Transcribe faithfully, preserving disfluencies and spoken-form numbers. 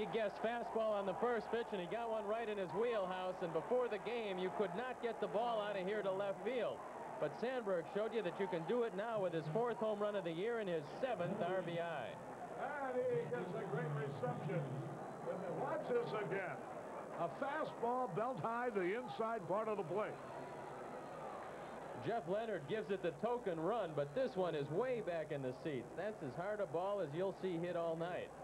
He guessed fastball on the first pitch, and he got one right in his wheelhouse. And before the game, you could not get the ball out of here to left field. But Sandberg showed you that you can do it now with his fourth home run of the year and his seventh R B I. And he gets a great reception. Watch this again. A fastball belt high the inside part of the plate. Jeff Leonard gives it the token run, but this one is way back in the seats. That's as hard a ball as you'll see hit all night.